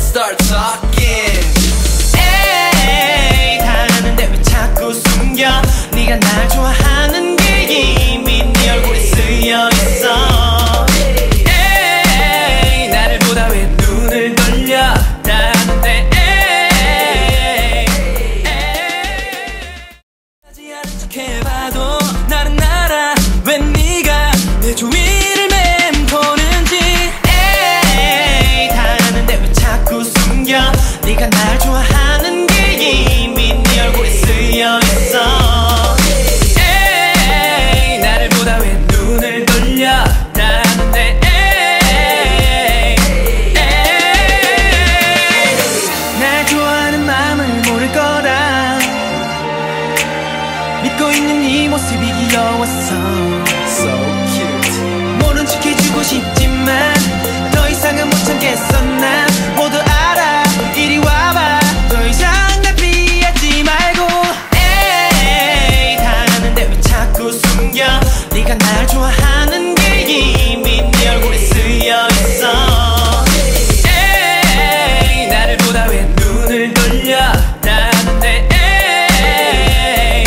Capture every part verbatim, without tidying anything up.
start talking. 에이 다 아는데 왜 자꾸 숨겨. 네가 날 좋아하는 게 이미 네 얼굴에 쓰여있어. 에이 나를 보다 왜 눈을 돌려. 다 아는데 에이 하지 않은 척 해봐도 나는 알아. 왜 네가 내 주위를 맴도는지. 에이 다 아는데 왜 자꾸 숨겨. 네가 날 좋아하는 게 이미 네 얼굴에 쓰여있어. 에이 나를 보다 왜 눈을 돌려. 다 아는데 에이 에이 날 좋아하는 마음을 모를 거다. 믿고 있는 네 모습이 귀여웠어. So cute. 모른 척 해주고 싶지만 더 이상은 못 참겠어. 난 모두 알아. 이리 와봐. 더 이상 날 피하지 말고. 에이 다 아는데 왜 자꾸 숨겨. 네가 날 좋아하는 게 이미 네 얼굴에 쓰여있어. 에이 나를 보다 왜 눈을 돌려. 다 아는데 에이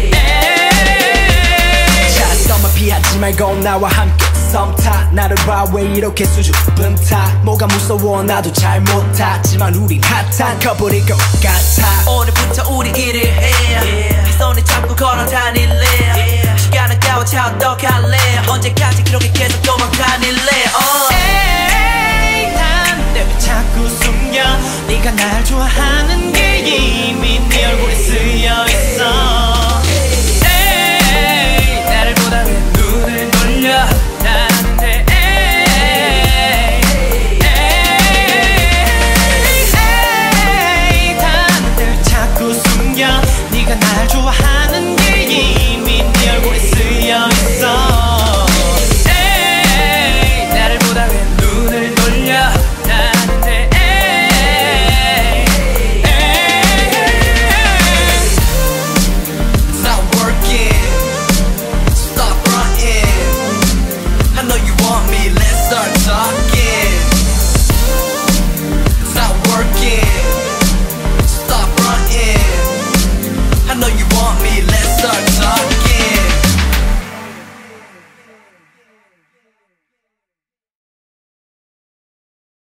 에이 샷썸을 피하지 말고 나와 함께 썸타. 나를 봐 왜 이렇게 수줍은 타. 뭐가 무서워 나도 잘 못하지만 우린 핫한 커플일 것 같아. 오늘부터 우리 일을 해. yeah. 네 손에 잡고 걸어 다닐래. yeah. 시간은 가워차 어떡할래. 언제까지 그렇게 계속 도망다닐래. uh. 에이 난 왜 자꾸 숨겨. 네가 날 좋아하는 게 이미 네 얼굴에 쓰여있어. 에이 나를 보다 왜 눈을 돌려. 나는데 에이 에이 에이 다 아는데 왜 자꾸 숨겨. 네가 날 좋아하는